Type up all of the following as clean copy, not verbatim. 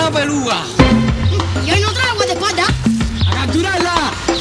la peluga. ¿Y hoy no trae guardaespaldas? ¡A capturarla!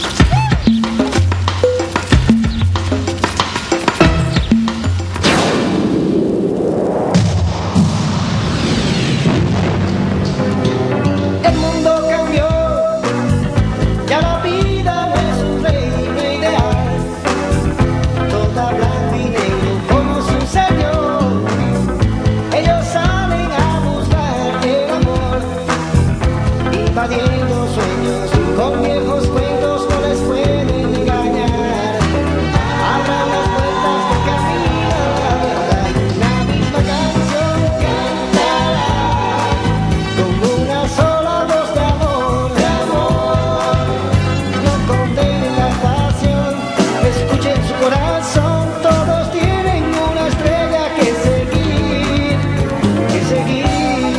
El mundo cambió, ya la vida no es un reino ideal, toda blanca y negro como sucedió. Ellos salen a buscar el amor, invadiendo sueños con viejos cuentos, no les pueden engañar. Abran las puertas del camino a la verdad, la misma canción cantará con una sola voz de amor, de amor. No condenen la pasión, escuchen su corazón, todos tienen una estrella que seguir, que seguir.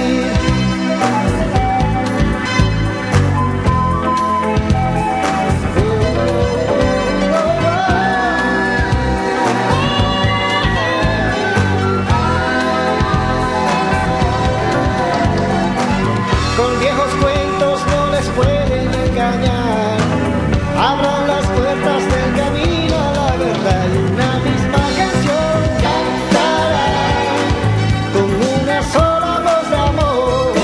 Con viejos cuentos no les pueden engañar. Abran las puertas del camino a la verdad y una misma canción cantará con una sola voz de amor.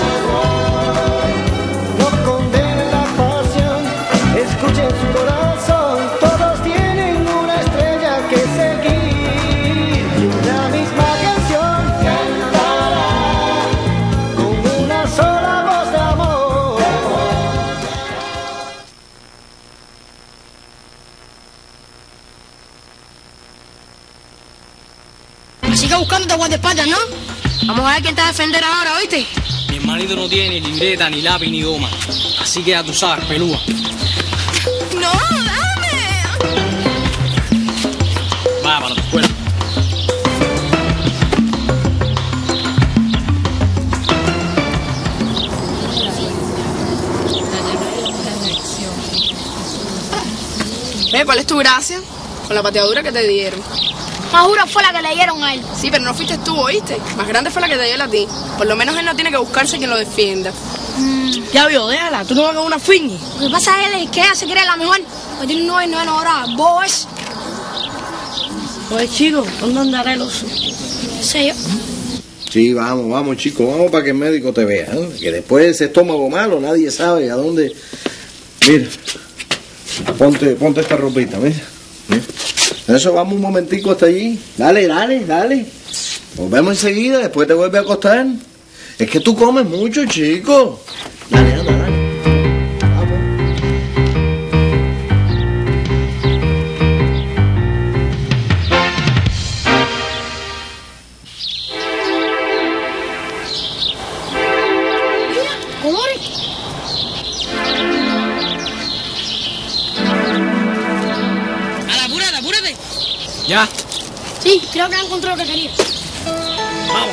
No condenen la pasión, escuchen su corazón, todos tienen una estrella que seguir. Y una misma canción cantará con una sola voz de amor. Sigue buscándote guardaespaldas, ¿no? Vamos a ver quién te va a defender ahora, ¿oíste? Mi hermanito no tiene ni libreta, ni lápiz, ni goma. Así que ya tú sabes, peluga. ¡No, dame! Vaya para tu escuela. ¿Cuál es tu gracia? Con la pateadura que te dieron. Madura fue la que le dieron a él. Sí, pero no fuiste tú, ¿oíste? Más grande fue la que te dio él a ti. Por lo menos él no tiene que buscarse quien lo defienda. Ya vio, déjala, tú no vas con una fiñi. Lo que pasa es que ella se cree la mejor. Porque tiene un 9 ahora. Vos. Oye, chico, ¿dónde andará el oso? No sé yo. Sí, vamos, chicos, vamos para que el médico te vea, ¿no? Que después ese estómago malo, nadie sabe a dónde. Mira, ponte esta ropita, mira. Eso, vamos un momentico hasta allí. Dale. Nos vemos enseguida, después te vuelves a acostar. Es que tú comes mucho, chico. Dale. Vamos. Colores. Apúrate. Ya. Sí, creo que encontré lo que quería. Vamos.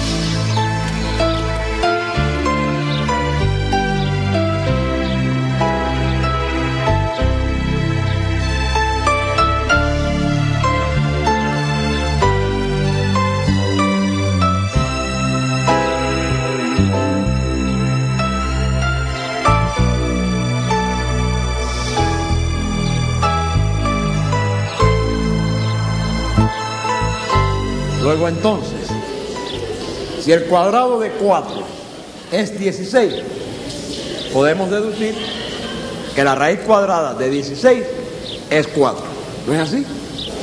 Luego entonces, si el cuadrado de 4 es 16, podemos deducir que la raíz cuadrada de 16 es 4. ¿No es así?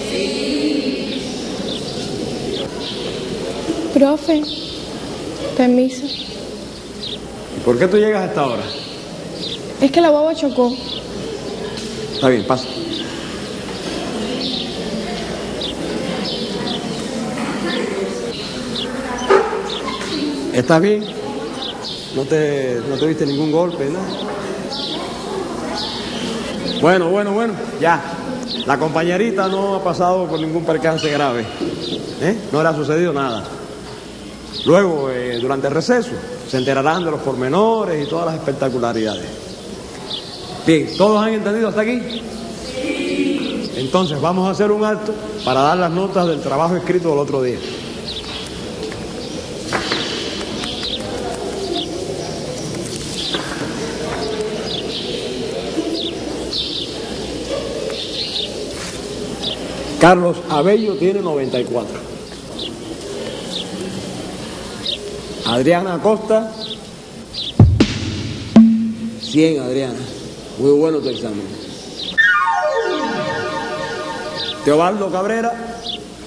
Profe, permiso. ¿Y por qué tú llegas a esta hora? Es que la guagua chocó. Está bien, pasa. ¿Estás bien? ¿No te viste ningún golpe, no? Bueno, ya. La compañerita no ha pasado por ningún percance grave. No le ha sucedido nada. Luego, durante el receso, se enterarán de los pormenores y todas las espectacularidades. Bien, ¿todos han entendido hasta aquí? Sí. Entonces vamos a hacer un acto para dar las notas del trabajo escrito del otro día. Carlos Abello tiene 94. Adriana Acosta, 100, Adriana. Muy bueno tu examen. Teobaldo Cabrera.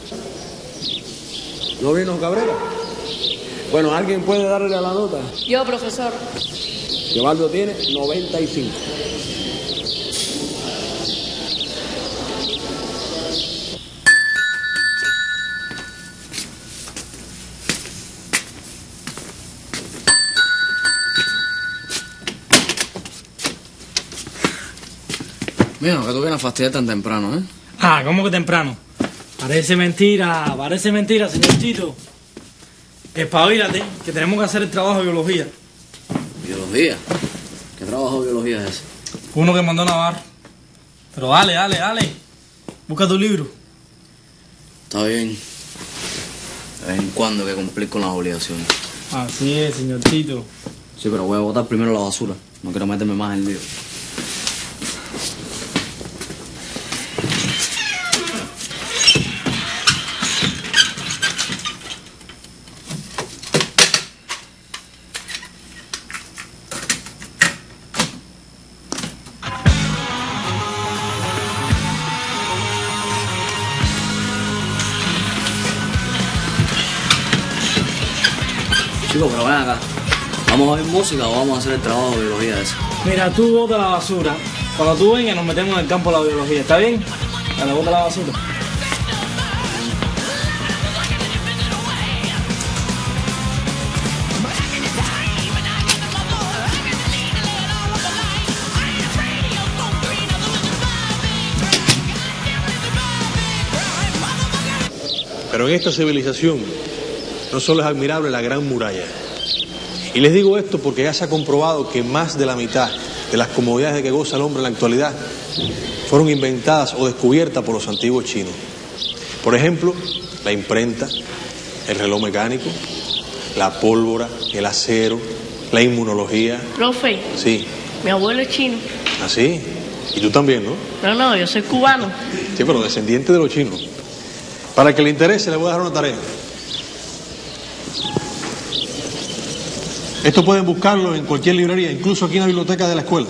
¿No vino Cabrera? Bueno, ¿alguien puede darle a la nota? Yo, profesor. Teobaldo tiene 95. Mijo, que tú vienes a fastidiar tan temprano, ¿eh? Ah, ¿cómo que temprano? Parece mentira, señor Tito. Espabilate, que tenemos que hacer el trabajo de biología. ¿Biología? ¿Qué trabajo de biología es ese? Uno que mandó Navarro. Pero dale. Busca tu libro. Está bien. De vez en cuando hay que cumplir con las obligaciones. Así es, señor Tito. Sí, pero voy a botar primero la basura. No quiero meterme más en el lío. Chicos, pero ven acá. ¿Vamos a oír música o vamos a hacer el trabajo de biología ese? Mira, tú bota la basura. Cuando tú vengas nos metemos en el campo de la biología, ¿está bien? Dale, bota la basura. Pero en esta civilización no solo es admirable la gran muralla. Y les digo esto porque ya se ha comprobado que más de la mitad de las comodidades de que goza el hombre en la actualidad fueron inventadas o descubiertas por los antiguos chinos. Por ejemplo, la imprenta, el reloj mecánico, la pólvora, el acero, la inmunología. Profe, Sí. mi abuelo es chino. ¿Así? Y tú también, ¿no? No, yo soy cubano. Sí, pero descendiente de los chinos. Para el que le interese, le voy a dejar una tarea. Esto pueden buscarlo en cualquier librería, incluso aquí en la biblioteca de la escuela.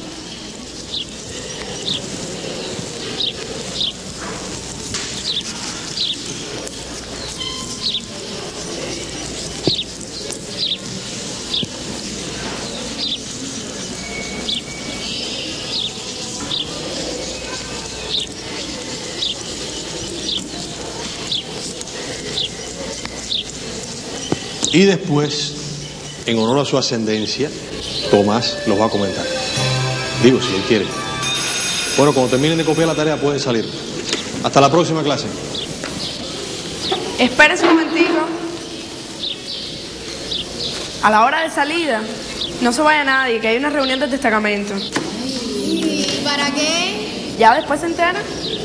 Y después, en honor a su ascendencia, Tomás los va a comentar. Digo, si él quiere. Bueno, cuando terminen de copiar la tarea pueden salir. Hasta la próxima clase. Espérese un momentico. A la hora de salida, no se vaya nadie, que hay una reunión del destacamento. ¿Y para qué? ¿Ya después se entera?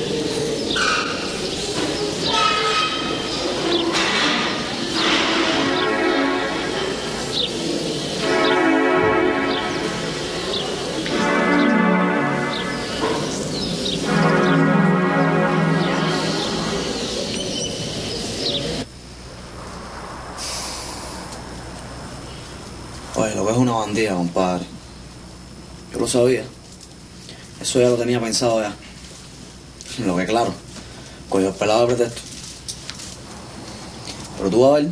Oye, lo que es una bandida, compadre. Yo lo sabía. Eso ya lo tenía pensado ya. Lo que claro, cogió el pelado de pretexto. Pero tú vas a ver.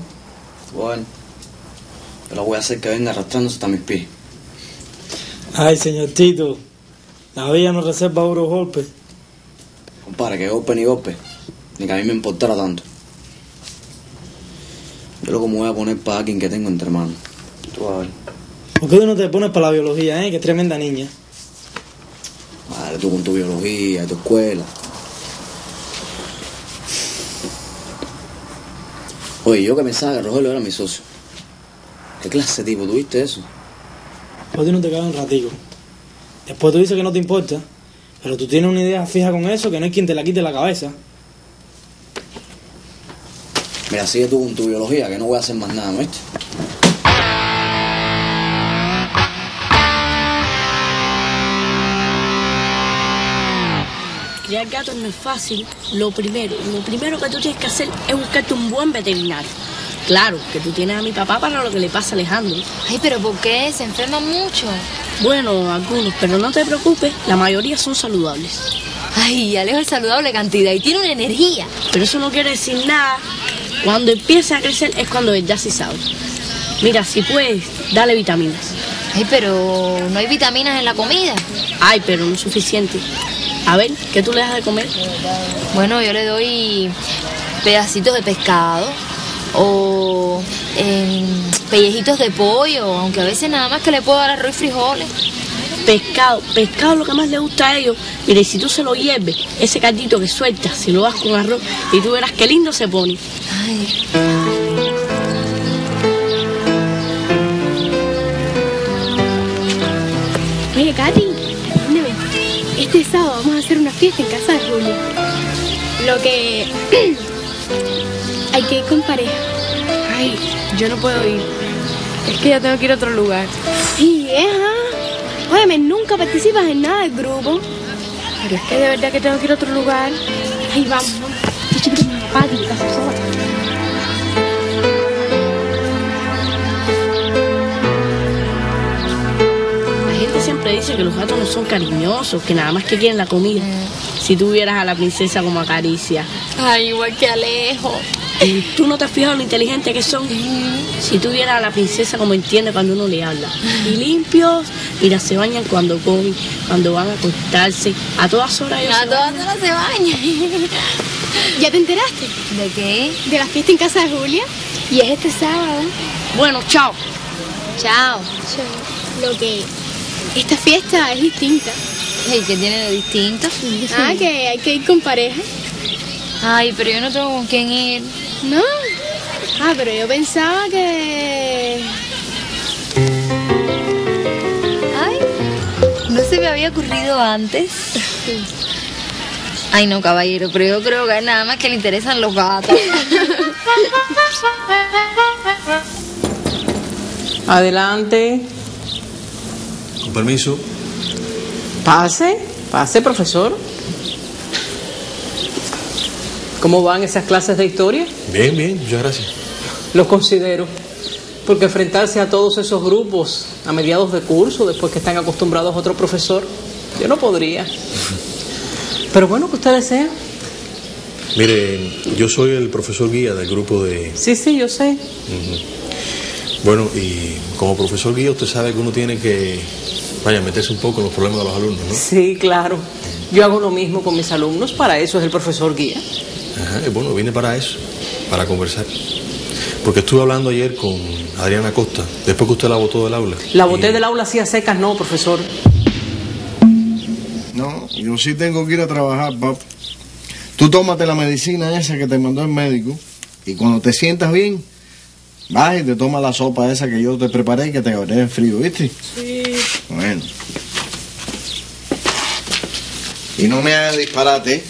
Yo lo voy a hacer que venga arrastrándose hasta mis pies. Ay, señor Tito. La vida no reserva duros golpes. Compadre, que golpe ni golpe. Ni que a mí me importara tanto. Yo lo que me voy a poner para alguien que tengo entre manos. Tú vas a ver. ¿Por qué tú no te pones para la biología, que es tremenda niña? Madre, tú con tu biología, tu escuela. Oye, yo que pensaba que Rogelio era mi socio. ¿Qué clase de tipo? ¿Tuviste eso? Pues tú no te cabe un ratico. Después tú dices que no te importa, pero tú tienes una idea fija con eso que no hay quien te la quite la cabeza. Mira, sigue tú con tu biología, que no voy a hacer más nada, ¿no viste? criar gatos no es fácil. Lo primero que tú tienes que hacer es buscarte un buen veterinario. Claro, que tú tienes a mi papá para lo que le pasa a Alejandro. Ay, pero ¿por qué? ¿Se enferman mucho? Bueno, algunos, pero no te preocupes, la mayoría son saludables. Ay, Alejo es saludable cantidad y tiene una energía. Pero eso no quiere decir nada. Cuando empieza a crecer es cuando ya sí sabe. Mira, si puedes, dale vitaminas. Ay, pero no hay vitaminas en la comida. Ay, pero no es suficiente. A ver, ¿qué tú le das de comer? Bueno, yo le doy pedacitos de pescado o pellejitos de pollo, aunque a veces nada más que le puedo dar arroz y frijoles. Pescado es lo que más le gusta a ellos. Mira, y si tú se lo hierves, ese caldito que sueltas, si lo das con arroz, y tú verás qué lindo se pone. Ay. Oye, Katy, dime, este sábado vamos a hacer una fiesta en casa de Julia. Lo que hay que ir con pareja. Ay, yo no puedo ir. Es que ya tengo que ir a otro lugar. Sí, óyeme, nunca participas en nada del grupo. Pero es que de verdad que tengo que ir a otro lugar. Ay, vamos. Este chiquito me va a casa sola. Siempre dice que los gatos no son cariñosos, que nada más que quieren la comida. Si tú vieras a la princesa como acaricia. Ay, igual que Alejo. ¿Tú no te has fijado lo inteligente que son? Si tú vieras a la princesa como entiende cuando uno le habla. Y limpios, mira, se bañan cuando comen, cuando van a acostarse. A todas horas ellos A todas horas se bañan. ¿Ya te enteraste? ¿De qué? De la fiesta en casa de Julia. Y es este sábado. Bueno, chao. Chao. Lo que... Esta fiesta es distinta. ¿Y qué tiene de distinto? Ah, que hay que ir con pareja. Ay, pero yo no tengo con quién ir. ¿No? Ah, pero yo pensaba que... Ay, no se me había ocurrido antes. Ay, no, caballero, pero yo creo que a él nada más que le interesan los gatos. Adelante. Con permiso. Pase, profesor. ¿Cómo van esas clases de historia? Bien, muchas gracias. Lo considero, porque enfrentarse a todos esos grupos a mediados de curso, después que están acostumbrados a otro profesor, yo no podría. Pero bueno, que usted desea. Mire, yo soy el profesor guía del grupo de... Sí, yo sé. Bueno, y como profesor guía usted sabe que uno tiene que, meterse un poco en los problemas de los alumnos, ¿no? Sí, claro. Yo hago lo mismo con mis alumnos, para eso es el profesor guía. Ajá, y bueno, vine para eso, para conversar. Porque estuve hablando ayer con Adriana Costa, después que usted la botó del aula. La boté del aula así a secas, no, profesor. No, yo sí tengo que ir a trabajar, pap. Tú tómate la medicina esa que te mandó el médico y cuando te sientas bien, vas y te tomas la sopa esa que yo te preparé y que te agarré en frío, ¿viste? Sí. Bueno. Y no me hagas disparate.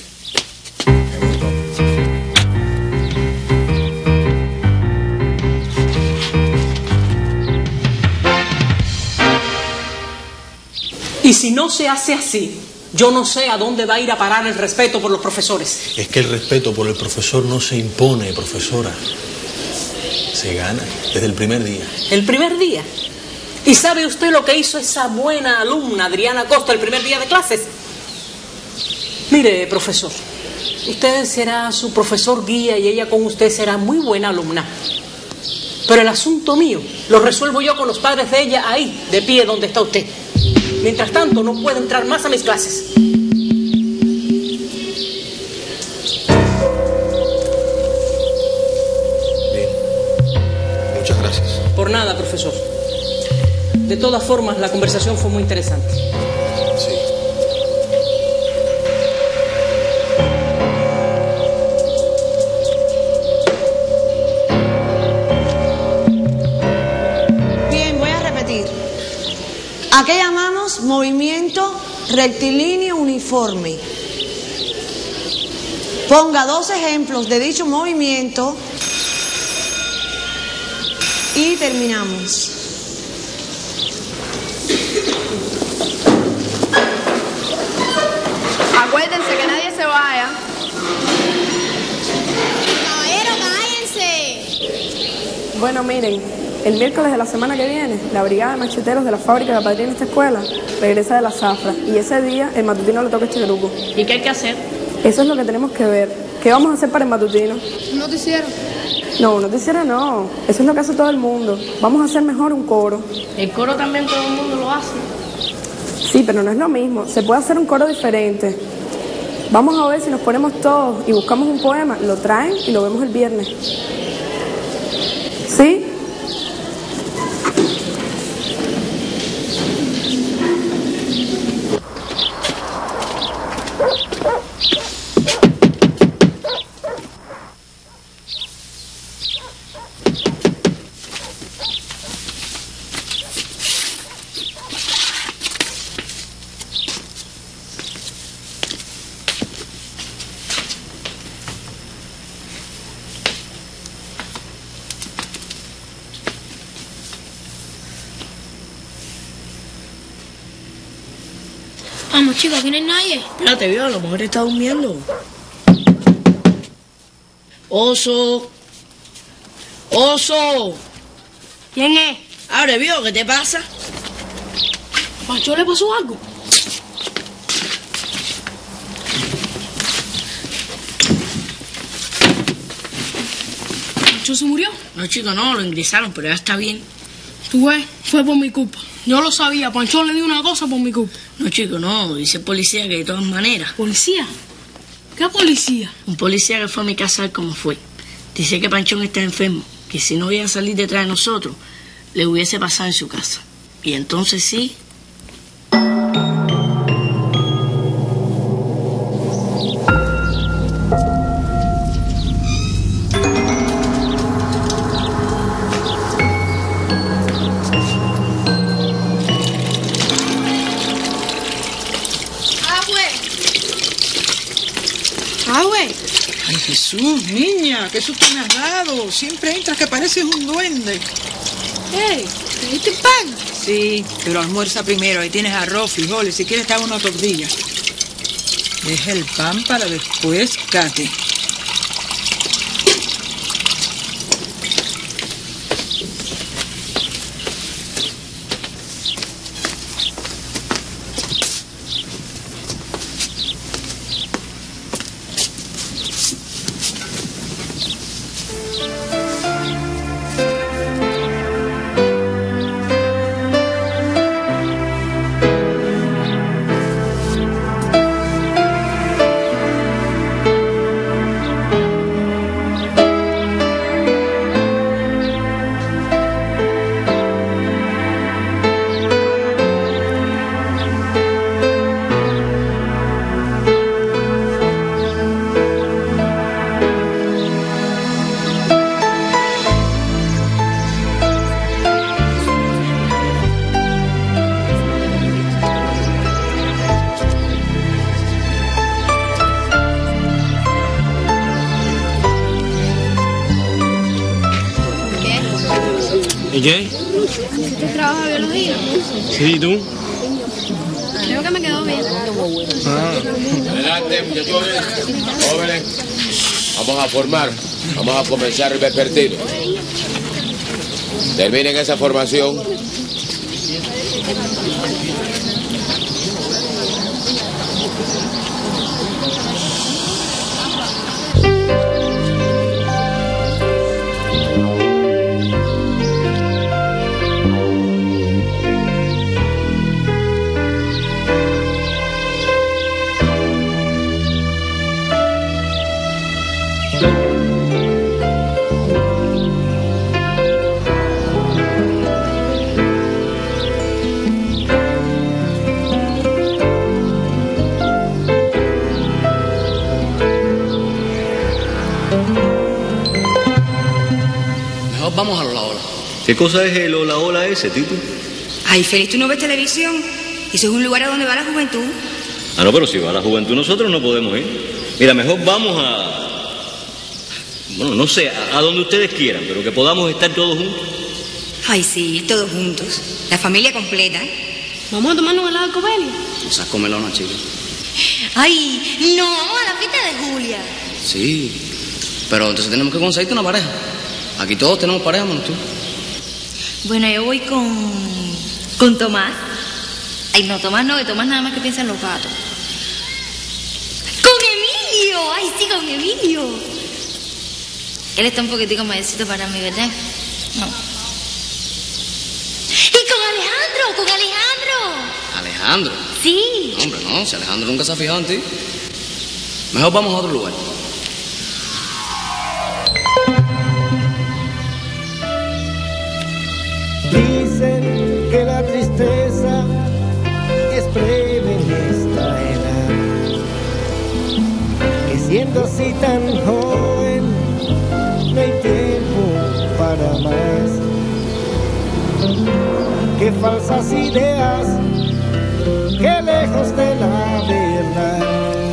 Y si no se hace así, yo no sé a dónde va a ir a parar el respeto por los profesores. Es que el respeto por el profesor no se impone, profesora. Se gana desde el primer día. ¿El primer día? ¿Y sabe usted lo que hizo esa buena alumna, Adriana Costa, el primer día de clases? Mire, profesor, usted será su profesor guía y ella con usted será muy buena alumna. Pero el asunto mío lo resuelvo yo con los padres de ella ahí, de pie donde está usted. Mientras tanto, no puede entrar más a mis clases. Bien. Muchas gracias. Por nada, profesor. De todas formas, la conversación fue muy interesante. Sí. Bien, voy a repetir. ¿A qué llamamos movimiento rectilíneo uniforme? Ponga 2 ejemplos de dicho movimiento y terminamos. Respétense, que nadie se vaya. Caballero, cállense. Bueno, miren, el miércoles de la semana que viene, la brigada de macheteros de la fábrica que apadrina esta escuela regresa de la zafra. Y ese día el matutino le toca a este grupo. ¿Y qué hay que hacer? Eso es lo que tenemos que ver. ¿Qué vamos a hacer para el matutino? ¿Un noticiero? No, noticiero no. Eso es lo que hace todo el mundo. Vamos a hacer mejor un coro. El coro también todo el mundo lo hace. Sí, pero no es lo mismo. Se puede hacer un coro diferente. Vamos a ver si nos ponemos todos y buscamos un poema, lo traen y lo vemos el viernes. ¿Sí? Vamos, chicos, aquí no hay nadie. Espérate, vio, a lo mejor está durmiendo. Oso. Oso. ¿Quién es? Abre, vio, ¿qué te pasa? ¿Pancho le pasó algo? ¿Pancho se murió? No, chico, no, lo ingresaron, pero ya está bien. Tú ves, fue por mi culpa. Yo lo sabía, Pancho le dio una cosa por mi culpa. No, chico, no, dice el policía que de todas maneras. ¿Policía? ¿Qué policía? Un policía que fue a mi casa a ver cómo fue. Dice que Panchón está enfermo, que si no iba a salir detrás de nosotros, le hubiese pasado en su casa. Y entonces sí. Ay, Jesús, niña, qué susto me has dado. Siempre entras que pareces un duende. Hey, ¿te diste pan? Sí, pero almuerza primero. Ahí tienes arroz, frijoles. Si quieres te hago una tortilla. Deja el pan para después, Katy. ¿Y qué? ¿Usted trabaja biología? Sí, ¿y tú? Creo que me quedó bien. Adelante, muchachones, jóvenes. Vamos a formar. Vamos a comenzar el vespertino. Terminen esa formación. Mejor vamos a la ola. ¿Qué cosa es el hola hola ese, Tito? Ay, Félix, ¿tú no ves televisión? Eso es un lugar a donde va la juventud. Ah, no, pero si va la juventud nosotros no podemos ir. Mira, mejor vamos a... Bueno, no sé, a donde ustedes quieran, pero que podamos estar todos juntos. Ay, sí, todos juntos. La familia completa. ¿Vamos a tomarnos un helado de Copelia? No seas comelona, chico. Ay, no, vamos a la fiesta de Julia. Sí, pero entonces tenemos que conseguirte una pareja. Aquí todos tenemos pareja, menos tú. Bueno, yo voy con Tomás. Ay, no, Tomás no, que Tomás nada más que piensa en los gatos. ¡Con Emilio! Ay, sí, con Emilio. Él está un poquitico mayorcito para mí, ¿verdad? No. Y con Alejandro. ¿Alejandro? Sí. No, hombre, no, si Alejandro nunca se ha fijado en ti. Mejor vamos a otro lugar. Dicen que la tristeza es breve en esta edad, que siendo así tan joven no hay tiempo para más, que falsas ideas, que lejos de la verdad.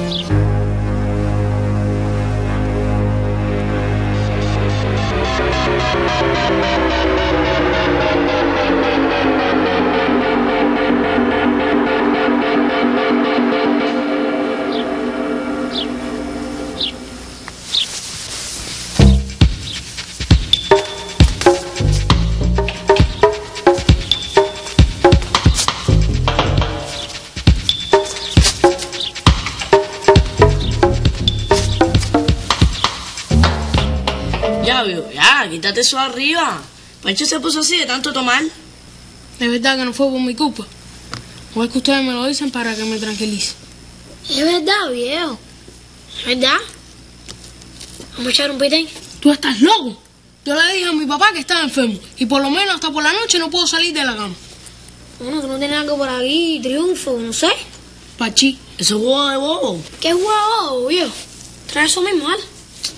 Ya, quítate eso arriba. Pancho se puso así de tanto tomar. De verdad que no fue por mi culpa. O es que ustedes me lo dicen para que me tranquilice. Es verdad, viejo. ¿Es verdad? ¿Vamos a echar un pitén? Tú estás loco. Yo le dije a mi papá que estaba enfermo. Y por lo menos hasta por la noche no puedo salir de la cama. Bueno, tú no tienes algo por aquí, triunfo, no sé. Pachi, eso es huevo de bobo. ¿Qué huevo de bobo, viejo? Trae eso mismo, ¿vale?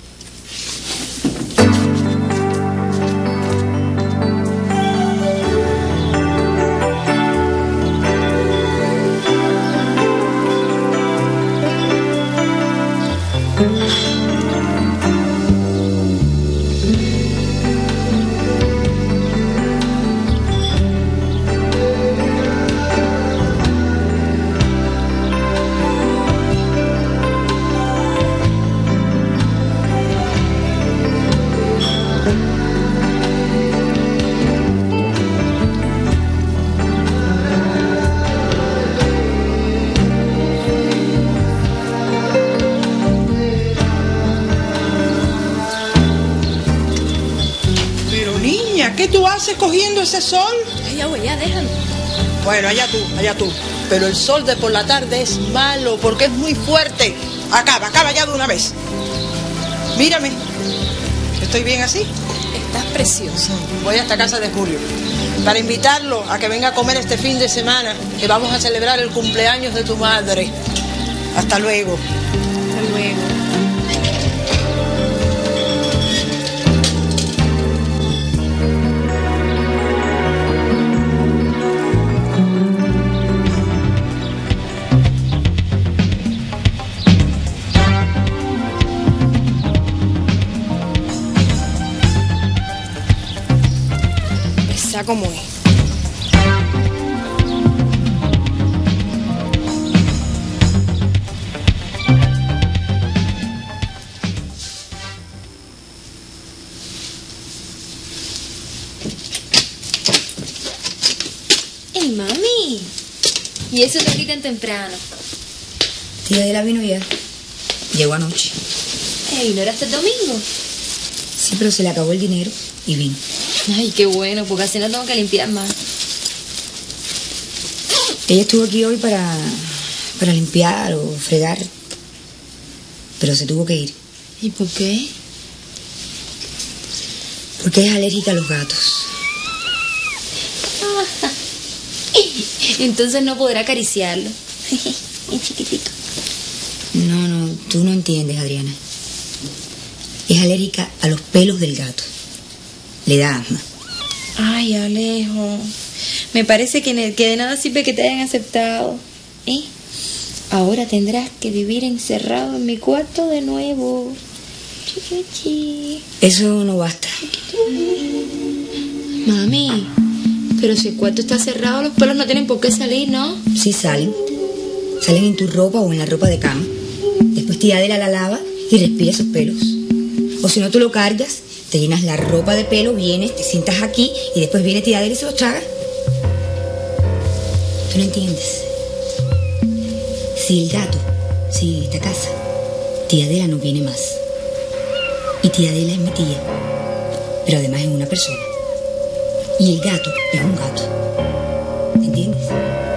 ¿Qué tú haces cogiendo ese sol? Ya, güey, ya, déjalo. Bueno, allá tú. Pero el sol de por la tarde es malo porque es muy fuerte. Acaba ya de una vez. Mírame. ¿Estoy bien así? Estás preciosa. Voy hasta casa de Julio para invitarlo a que venga a comer este fin de semana, que vamos a celebrar el cumpleaños de tu madre. Hasta luego. Hasta luego. Como es. ¡Ey, mami! ¿Y eso de aquí tan temprano? Tía Adela vino ya. Llegó anoche. Ey, ¿no era hasta el domingo? Sí, pero se le acabó el dinero y vino. Ay, qué bueno, porque así no tengo que limpiar más. Ella estuvo aquí hoy para limpiar o fregar, pero se tuvo que ir. ¿Y por qué? Porque es alérgica a los gatos. Entonces no podrá acariciarlo. Es chiquitito. No, tú no entiendes, Adriana. Es alérgica a los pelos del gato. Le da asma. Ay, Alejo. Me parece que de nada sirve que te hayan aceptado. Ahora tendrás que vivir encerrado en mi cuarto de nuevo. Eso no basta. Mami, pero si el cuarto está cerrado, los pelos no tienen por qué salir, ¿no? Sí salen. Salen en tu ropa o en la ropa de cama. Después tía Adela la lava y respira esos pelos. O si no, tú lo cargas, te llenas la ropa de pelo, vienes, te sientas aquí y después viene tía Adela y se los traga. ¿Tú no entiendes? Si el gato sigue en esta casa, tía Adela no viene más. Y tía Adela es mi tía, pero además es una persona. Y el gato es un gato. ¿Entiendes?